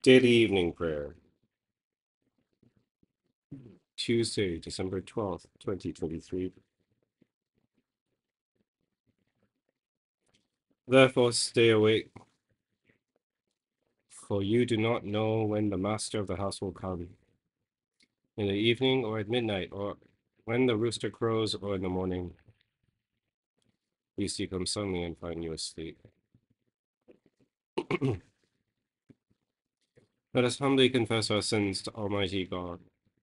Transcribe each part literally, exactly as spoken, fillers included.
Daily Evening Prayer, Tuesday, December twelfth, twenty twenty-three. Therefore stay awake, for you do not know when the master of the house will come, in the evening or at midnight, or when the rooster crows or in the morning. Lest he come suddenly and find you asleep. Let us humbly confess our sins to Almighty God.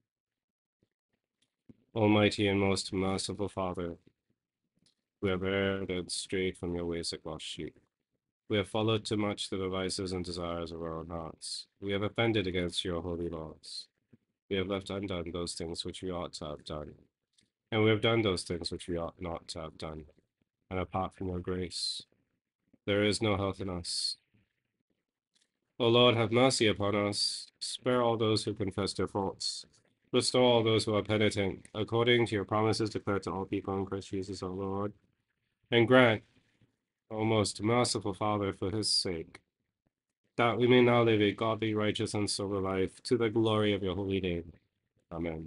Almighty and most merciful Father, we have erred and strayed from your ways like lost sheep. We have followed too much the devices and desires of our own hearts. We have offended against your holy laws. We have left undone those things which we ought to have done. And we have done those things which we ought not to have done. And apart from your grace, there is no health in us. O Lord, have mercy upon us. Spare all those who confess their faults. Restore all those who are penitent, according to your promises declared to all people in Christ Jesus our Lord. And grant, O most merciful Father, for his sake, that we may now live a godly, righteous, and sober life, to the glory of your holy name. Amen.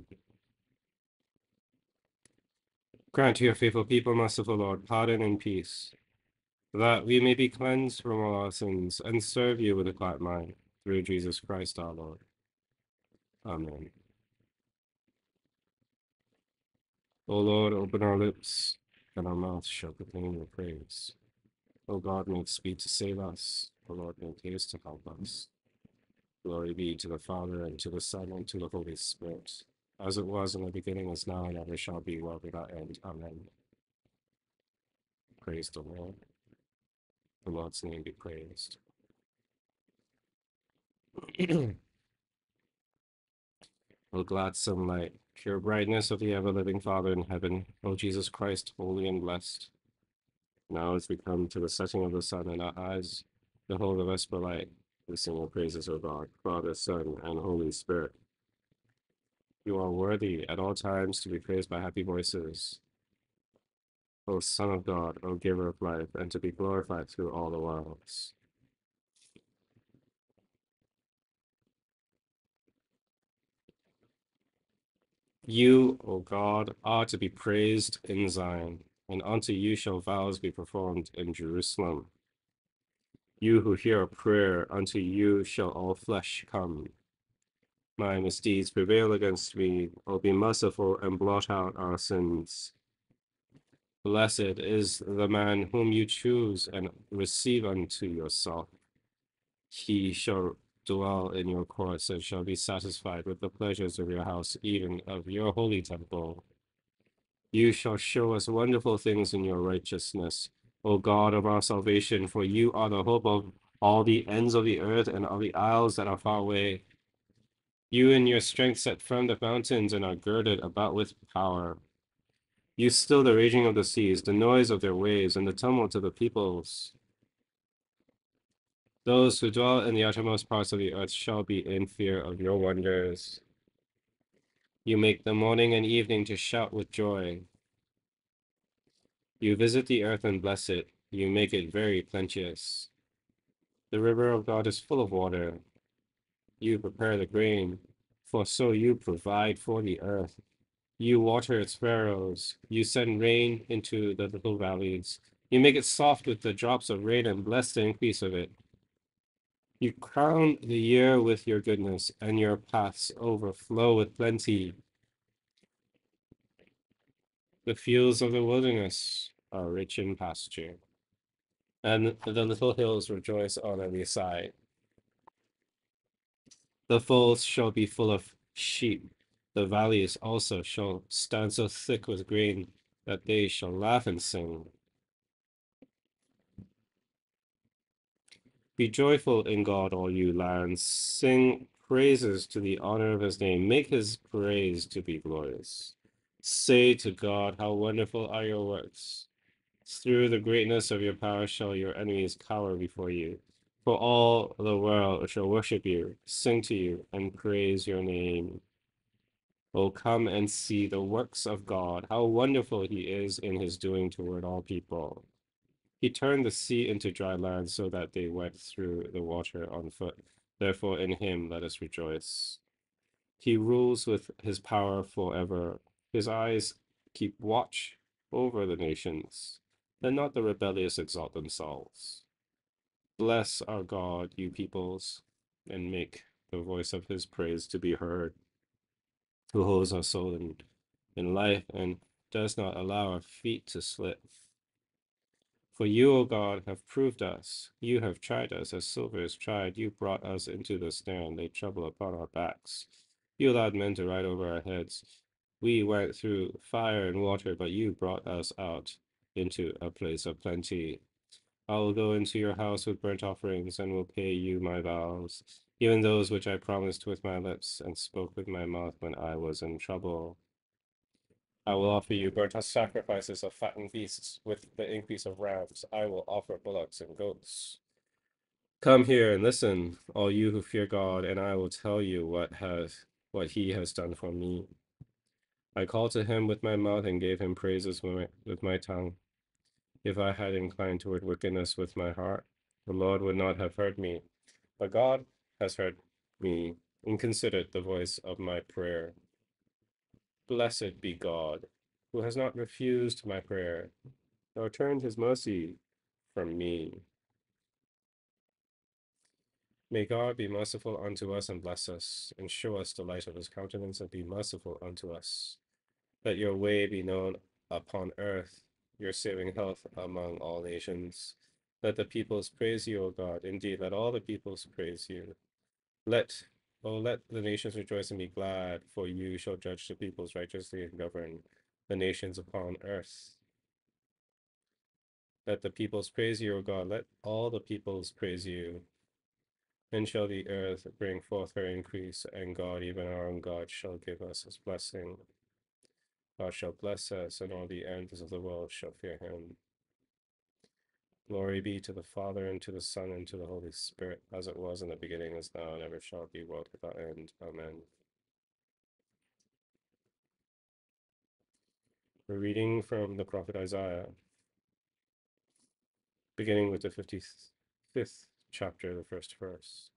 Grant to your faithful people, merciful Lord, pardon and peace, that we may be cleansed from all our sins, and serve you with a quiet mind, through Jesus Christ our Lord. Amen. O Lord, open our lips, and our mouths shall proclaim your praise. O God, make speed to save us. O Lord, make haste to help us. Glory be to the Father, and to the Son, and to the Holy Spirit, as it was in the beginning, is now, and ever shall be, world without end. Amen. Praise the Lord. The Lord's name be praised. O gladsome light, pure brightness of the ever-living Father in heaven, O Jesus Christ, holy and blessed. Now as we come to the setting of the sun, and our eyes behold the vesper light, we sing your praises, O God, Father, Son, and Holy Spirit. You are worthy at all times to be praised by happy voices, O Son of God, O Giver of life, and to be glorified through all the worlds. You, O God, are to be praised in Zion, and unto you shall vows be performed in Jerusalem. You who hear a prayer, unto you shall all flesh come. My misdeeds prevail against me. O be merciful and blot out our sins. Blessed is the man whom you choose and receive unto yourself. He shall dwell in your courts and shall be satisfied with the pleasures of your house, even of your holy temple. You shall show us wonderful things in your righteousness, O God of our salvation, for you are the hope of all the ends of the earth and of the isles that are far away. You in your strength set firm the mountains and are girded about with power. You still the raging of the seas, the noise of their waves, and the tumult of the peoples. Those who dwell in the uttermost parts of the earth shall be in fear of your wonders. You make the morning and evening to shout with joy. You visit the earth and bless it. You make it very plenteous. The river of God is full of water. You prepare the grain, for so you provide for the earth. You water its furrows. You send rain into the little valleys. You make it soft with the drops of rain and bless the increase of it. You crown the year with your goodness, and your paths overflow with plenty. The fields of the wilderness are rich in pasture, and the little hills rejoice on every side. The folds shall be full of sheep. The valleys also shall stand so thick with grain that they shall laugh and sing. Be joyful in God, all you lands. Sing praises to the honor of his name. Make his praise to be glorious. Say to God, how wonderful are your works. Through the greatness of your power shall your enemies cower before you. For all the world shall worship you, sing to you, and praise your name. Oh, come and see the works of God, how wonderful he is in his doing toward all people. He turned the sea into dry land so that they went through the water on foot. Therefore in him let us rejoice. He rules with his power forever. His eyes keep watch over the nations. Let not the rebellious exalt themselves. Bless our God, you peoples, and make the voice of his praise to be heard, who holds our soul in, in life and does not allow our feet to slip. For you, O God, have proved us. You have tried us as silver is tried. You brought us into the snare and laid trouble upon our backs. You allowed men to ride over our heads. We went through fire and water, but you brought us out into a place of plenty. I will go into your house with burnt offerings and will pay you my vows, even those which I promised with my lips and spoke with my mouth when I was in trouble. I will offer you burnt sacrifices of fattened beasts with the increase of rams. I will offer bullocks and goats. Come here and listen, all you who fear God, and I will tell you what has what he has done for me. I called to him with my mouth and gave him praises with my, with my tongue. If I had inclined toward wickedness with my heart, the Lord would not have heard me. But God has heard me and considered the voice of my prayer. Blessed be God, who has not refused my prayer, nor turned his mercy from me. May God be merciful unto us and bless us, and show us the light of his countenance, and be merciful unto us. Let your way be known upon earth, your saving health among all nations. Let the peoples praise you, O God. Indeed, let all the peoples praise you. Let, oh, let the nations rejoice and be glad, for you shall judge the peoples righteously and govern the nations upon earth. Let the peoples praise you, O God. Let all the peoples praise you. Then shall the earth bring forth her increase, and God, even our own God, shall give us his blessing. God shall bless us, and all the ends of the world shall fear him. Glory be to the Father, and to the Son, and to the Holy Spirit, as it was in the beginning, is now, and ever shall be, world without end. Amen. We're reading from the prophet Isaiah, beginning with the fifty-fifth chapter, the first verse.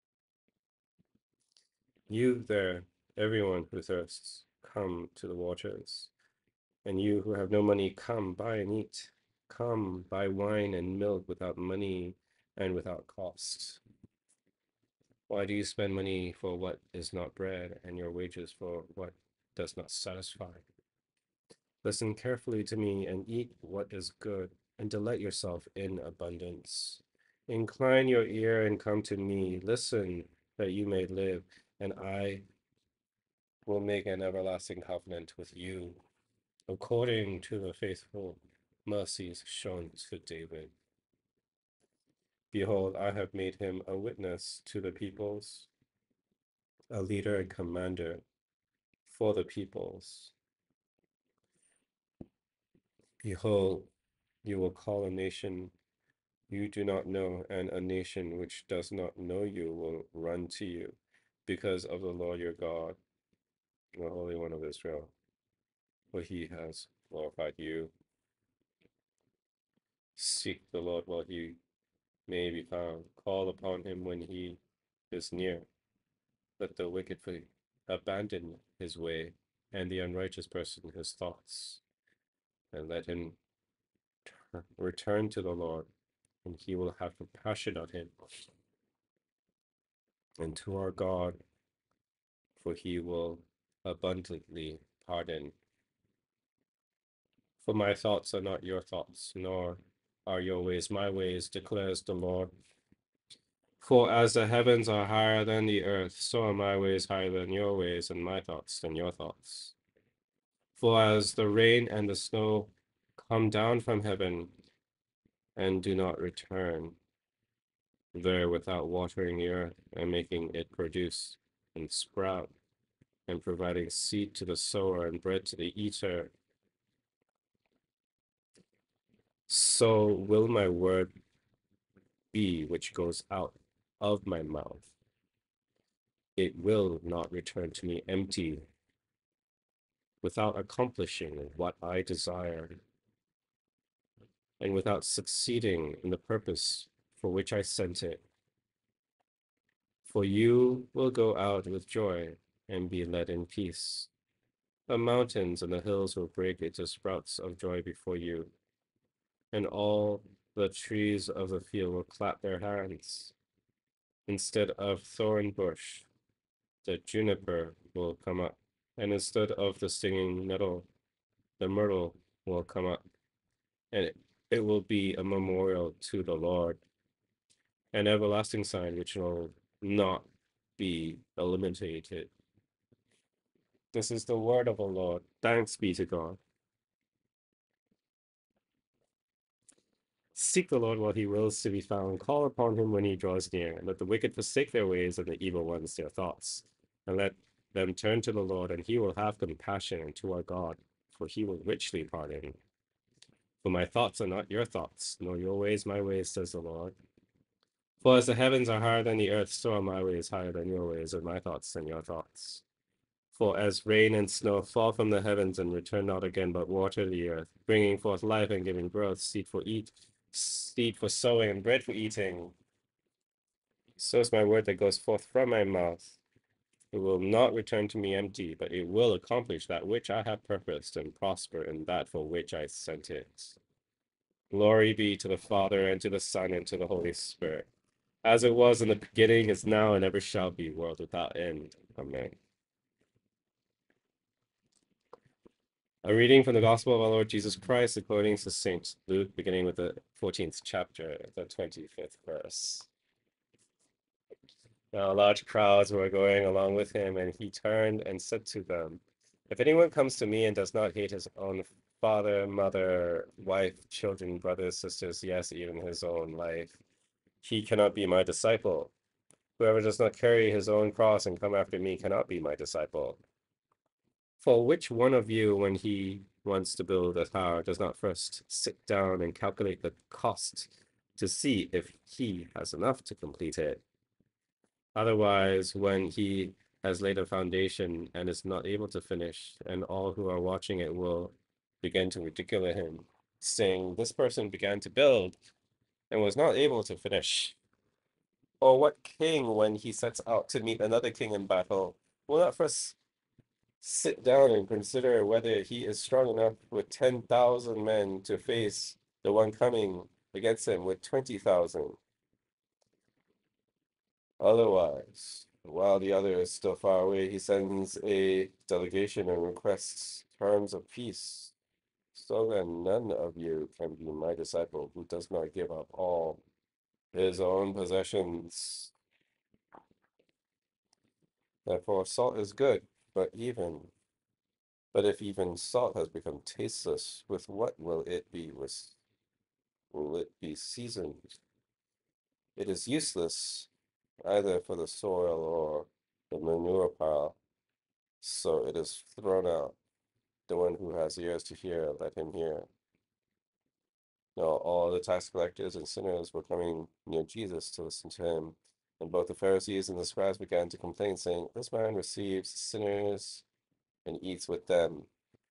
You there, everyone who thirsts, come to the waters. And you who have no money, come, buy and eat. Come, buy wine and milk without money and without cost. Why do you spend money for what is not bread, and your wages for what does not satisfy? Listen carefully to me and eat what is good, and delight yourself in abundance. Incline your ear and come to me. Listen, that you may live, and I will make an everlasting covenant with you, according to the faithful mercies shown to David. Behold, I have made him a witness to the peoples, a leader and commander for the peoples. Behold, you will call a nation you do not know, and a nation which does not know you will run to you, because of the Lord your God, the Holy One of Israel, for he has glorified you. Seek the Lord while he may be found. Call upon him when he is near. Let the wicked abandon his way, and the unrighteous person his thoughts, and let him return to the Lord, and he will have compassion on him, and to our God, for he will abundantly pardon. For my thoughts are not your thoughts, nor are your ways my ways, declares the Lord. For as the heavens are higher than the earth, so are my ways higher than your ways, and my thoughts than your thoughts. For as the rain and the snow come down from heaven and do not return there without watering the earth and making it produce and sprout, and providing seed to the sower and bread to the eater, so will my word be which goes out of my mouth. It will not return to me empty, without accomplishing what I desire, and without succeeding in the purpose for which I sent it. For you will go out with joy and be led in peace. The mountains and the hills will break into sprouts of joy before you, and all the trees of the field will clap their hands. Instead of thorn bush, the juniper will come up, and instead of the stinging nettle, the myrtle will come up, and it, it will be a memorial to the Lord, an everlasting sign which will not be eliminated. This is the word of the Lord. Thanks be to God. Seek the Lord while he wills to be found. Call upon him when he draws near. Let the wicked forsake their ways and the evil ones their thoughts. And let them turn to the Lord, and he will have compassion, and to our God, for he will richly pardon. For my thoughts are not your thoughts, nor your ways my ways, says the Lord. For as the heavens are higher than the earth, so are my ways higher than your ways, and my thoughts than your thoughts. For as rain and snow fall from the heavens and return not again, but water the earth, bringing forth life and giving growth, seed for eat, seed for sowing, and bread for eating, so is my word that goes forth from my mouth. It will not return to me empty, but it will accomplish that which I have purposed and prosper in that for which I sent it. Glory be to the Father, and to the Son, and to the Holy Spirit, as it was in the beginning, is now, and ever shall be, world without end. Amen. A reading from the Gospel of our Lord Jesus Christ according to Saint Luke, beginning with the fourteenth chapter, the twenty-fifth verse. Now large crowds were going along with him, and he turned and said to them, if anyone comes to me and does not hate his own father, mother, wife, children, brothers, sisters, yes, even his own life, he cannot be my disciple. Whoever does not carry his own cross and come after me cannot be my disciple. For which one of you, when he wants to build a tower, does not first sit down and calculate the cost to see if he has enough to complete it? Otherwise, when he has laid a foundation and is not able to finish, and all who are watching it will begin to ridicule him, saying, this person began to build and was not able to finish. Or what king, when he sets out to meet another king in battle, will not first sit down and consider whether he is strong enough with ten thousand men to face the one coming against him with twenty thousand? Otherwise, while the other is still far away, he sends a delegation and requests terms of peace. So then none of you can be my disciple who does not give up all his own possessions. Therefore, salt is good, but even but if even salt has become tasteless, with what will it be with will it be seasoned? It is useless either for the soil or the manure pile, so it is thrown out. The one who has ears to hear, let him hear. Now all the tax collectors and sinners were coming near Jesus to listen to him, and both the Pharisees and the scribes began to complain, saying, this man receives sinners and eats with them.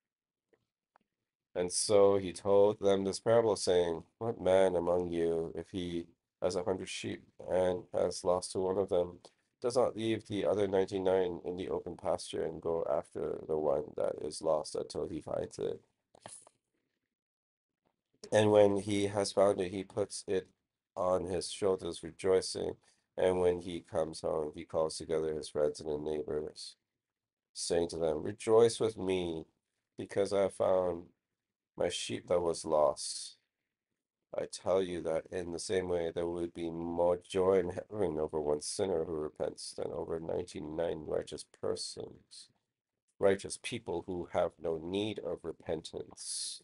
And so he told them this parable, saying, what man among you, if he has a hundred sheep and has lost to one of them, does not leave the other ninety-nine in the open pasture and go after the one that is lost until he finds it? And when he has found it, he puts it on his shoulders, rejoicing. And when he comes home, he calls together his friends and his neighbors, saying to them, rejoice with me, because I have found my sheep that was lost. I tell you that in the same way, there would be more joy in heaven over one sinner who repents than over ninety-nine righteous persons, righteous people who have no need of repentance.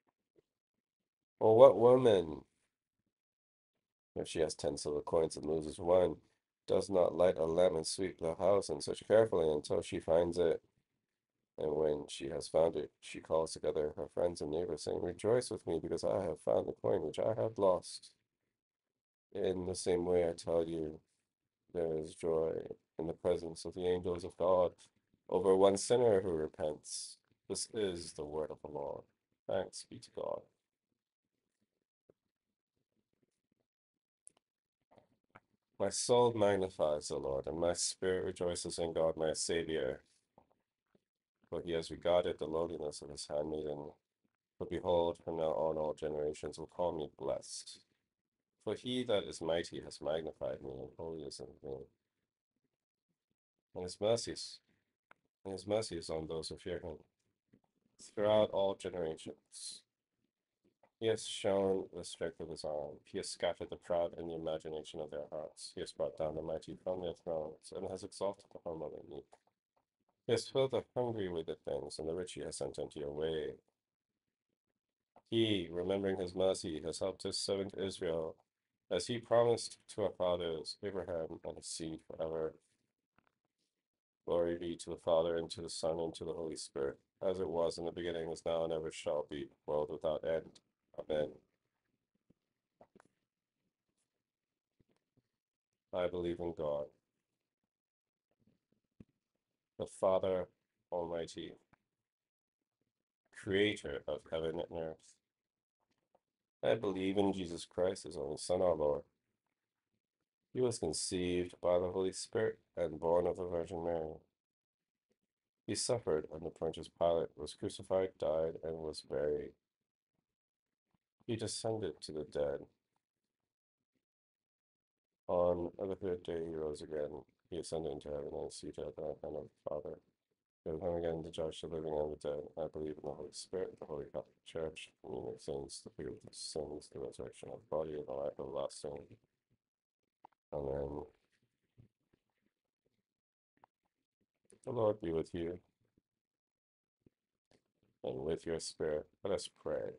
Or what woman, if she has ten silver coins and loses one, does not light a lamp and sweep the house and search carefully until she finds it? And when she has found it, she calls together her friends and neighbors, saying, rejoice with me, because I have found the coin which I had lost. In the same way, I tell you, there is joy in the presence of the angels of God over one sinner who repents. This is the word of the Lord. Thanks be to God. My soul magnifies the Lord, and my spirit rejoices in God my Saviour, for he has regarded the lowliness of his handmaiden. For behold, from now on all generations will call me blessed. For he that is mighty has magnified me, and holy is in me. And his mercies, and his mercy is on those who fear him, throughout all generations. He has shown the strength of his arm. He has scattered the proud in the imagination of their hearts. He has brought down the mighty from their thrones, and has exalted the humble and meek. He has filled the hungry with good things, and the rich he has sent into your way. He, remembering his mercy, has helped his servant Israel, as he promised to our fathers, Abraham and his seed forever. Glory be to the Father, and to the Son, and to the Holy Spirit, as it was in the beginning, is now, and ever shall be, world without end. Amen. I believe in God, the Father Almighty, creator of heaven and earth. I believe in Jesus Christ, his only Son, our Lord. He was conceived by the Holy Spirit and born of the Virgin Mary. He suffered under Pontius Pilate, was crucified, died, and was buried. He descended to the dead. On the third day he rose again. He ascended into heaven and is seated at the right hand of the Father. He will come again to judge the living and the dead. I believe in the Holy Spirit, the Holy Catholic Church, the communion of saints, the forgiveness of sins, the resurrection of the body, and the life everlasting. Amen. The Lord be with you, and with your spirit. Let us pray.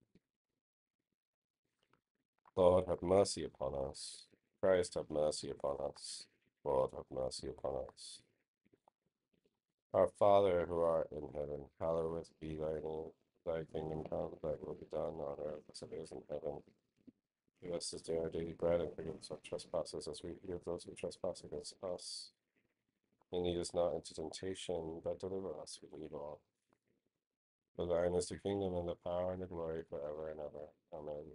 Lord, have mercy upon us. Christ, have mercy upon us. Lord, have mercy upon us. Our Father, who art in heaven, hallowed be thy name. Thy kingdom come, thy will be done on earth as it is in heaven. Give us this day our daily bread, and forgive us our trespasses as we forgive those who trespass against us. And lead us not into temptation, but deliver us from evil. For thine is the kingdom, and the power, and the glory, forever and ever. Amen.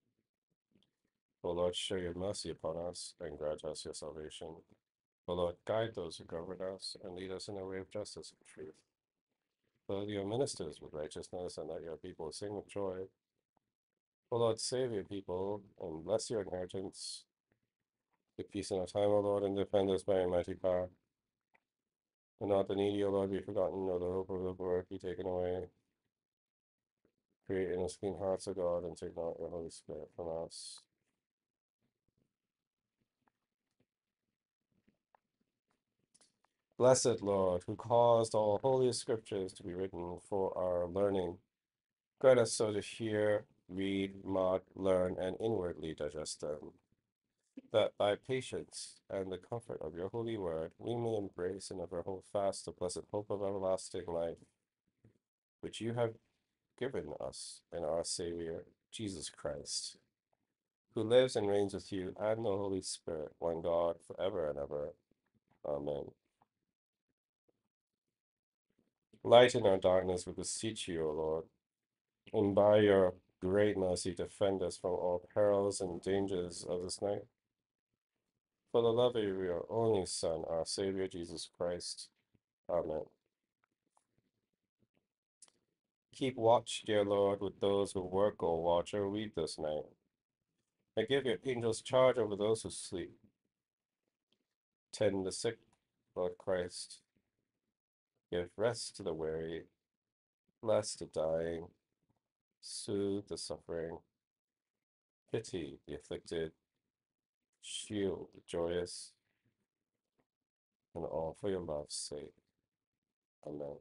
O Lord, show your mercy upon us, and grant us your salvation. O Lord, guide those who govern us, and lead us in the way of justice and truth. Fill your ministers with righteousness, and let your people sing with joy. O Lord, save your people, and bless your inheritance. Give peace in our time, O Lord, and defend us by your mighty power. And not the needy, O Lord, be forgotten, nor the hope of the poor be taken away. Create in us clean hearts, O God, and take not your Holy Spirit from us. Blessed Lord, who caused all holy scriptures to be written for our learning, grant us so to hear, read, mark, learn, and inwardly digest them, that by patience and the comfort of your holy word we may embrace and ever hold fast the blessed hope of everlasting life, which you have given us in our Savior, Jesus Christ, who lives and reigns with you and the Holy Spirit, one God, forever and ever. Amen. Lighten our darkness, we beseech you, O Lord, and by your great mercy defend us from all perils and dangers of this night. For the love of your only Son, our Savior Jesus Christ. Amen. Keep watch, dear Lord, with those who work or watch or read this night, and give your angels charge over those who sleep. Tend the sick, Lord Christ. Give rest to the weary, bless the dying, soothe the suffering, pity the afflicted, shield the joyous, and all for your love's sake. Amen.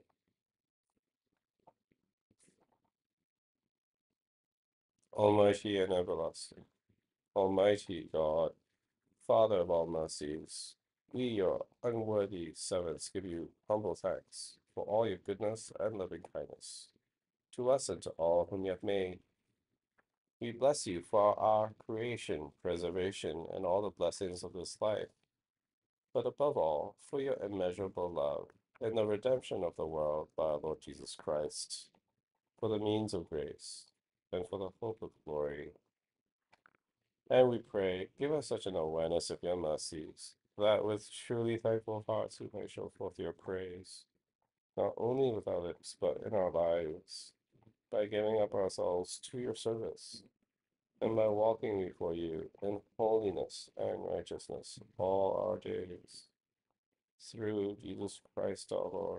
Almighty and everlasting, Almighty God, Father of all mercies, we, your unworthy servants, give you humble thanks for all your goodness and loving kindness to us and to all whom you have made. We bless you for our creation, preservation, and all the blessings of this life, but above all, for your immeasurable love and the redemption of the world by our Lord Jesus Christ, for the means of grace, and for the hope of glory. And we pray, give us such an awareness of your mercies, that with truly thankful hearts we may show forth your praise, not only with our lips, but in our lives, by giving up ourselves to your service, and by walking before you in holiness and righteousness all our days. Through Jesus Christ our Lord,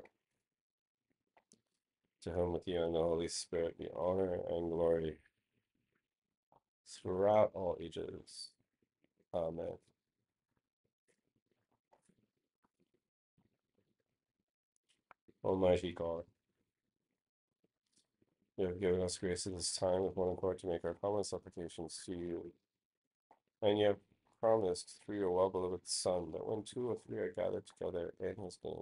to whom with you and the Holy Spirit be honor and glory throughout all ages. Amen. Almighty God, you have given us grace in this time with one accord to make our common supplications to you, and you have promised through your well-beloved Son that when two or three are gathered together in his name,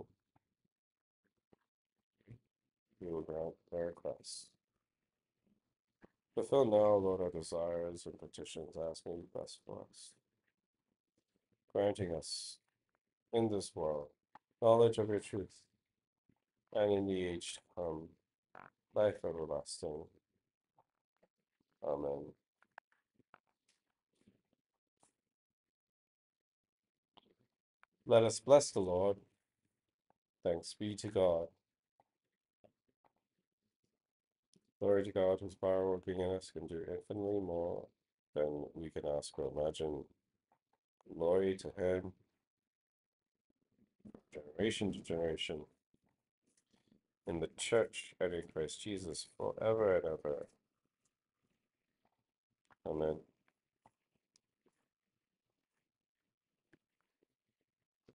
you will grant their requests. Fulfill now, Lord, our desires and petitions as may be best for us, granting us in this world knowledge of your truth, and in the age to come, life everlasting. Amen. Let us bless the Lord. Thanks be to God. Glory to God, whose power working in us can do infinitely more than we can ask or imagine. Glory to him, generation to generation, in the church and in Christ Jesus, forever and ever. Amen.